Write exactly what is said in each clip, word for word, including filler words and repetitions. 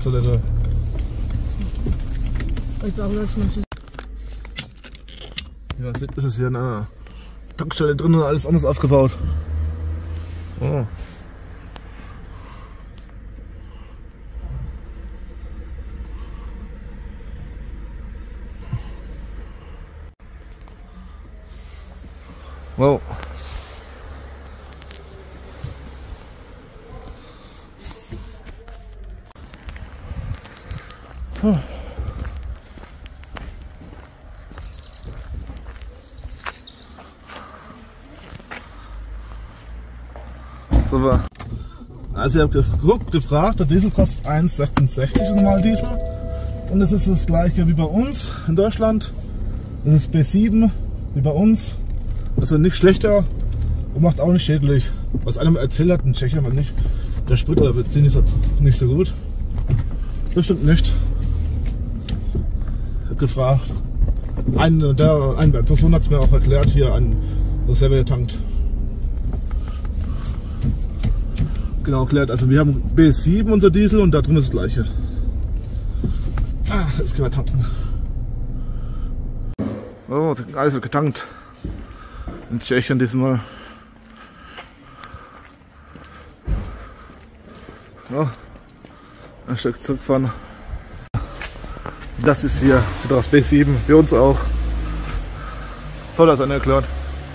Toilette. Ich glaube, das ist manches. Ja, ist es hier in einer Tankstelle drin und alles anders aufgebaut. Oh. Wow. Huh. So, also ich habe geguckt, gefragt, der Diesel kostet eins Komma sechsundsechzig, normal Diesel. Und es ist das gleiche wie bei uns in Deutschland. Das ist B sieben wie bei uns. Also nicht schlechter und macht auch nicht schädlich. Was einem erzählt hat, in Tschechien mal nicht. Der Sprit oder Benzin ist halt nicht so gut. Das stimmt nicht. Ich habe gefragt. Ein, der, eine Person hat es mir auch erklärt, hier ein selber getankt. Genau erklärt. Also wir haben B sieben unser Diesel und da drin ist das gleiche. Ah, jetzt können wir tanken. Oh, alles wird getankt. In Tschechien diesmal. Ja, ein Stück zurückfahren. Das ist hier, steht drauf B sieben, für uns auch. So, das ist einer erklärt.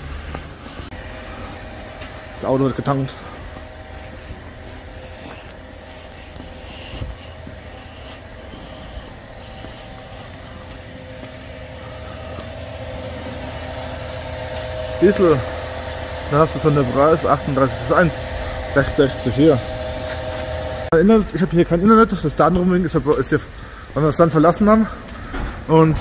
Das Auto wird getankt. Diesel, da hast du so einen Preis, achtunddreißig, das ist eins Komma sechsundsechzig hier. Ich habe hier kein Internet, das Datenroaming ist, ist hier, weil wir das Land verlassen haben. Und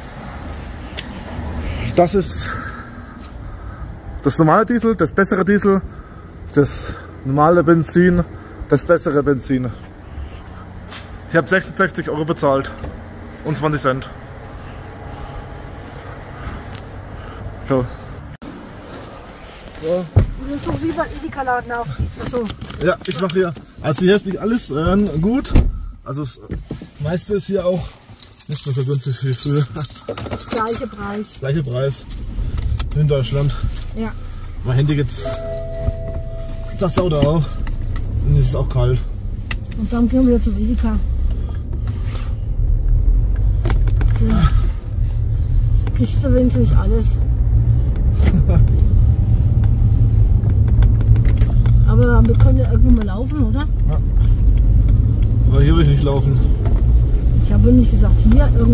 das ist das normale Diesel, das bessere Diesel, das normale Benzin, das bessere Benzin. Ich habe sechsundsechzig Euro bezahlt und zwanzig Cent. So. Ja. Du bist doch wie beim Edeka-Laden auf die. Achso. Ja, ich mache hier. Also hier ist nicht alles äh, gut. Also das meiste ist hier auch nicht mehr so günstig wie früher. Das gleiche Preis. Gleiche Preis in Deutschland. Ja. Mein Handy geht's. Das Auto auch. Und es ist auch kalt. Und dann gehen wir zum Edeka. Da kriegst du wenigstens alles. Aber wir können ja irgendwo mal laufen, oder? Ja. Aber hier will ich nicht laufen. Ich habe nicht gesagt, hier irgendwo.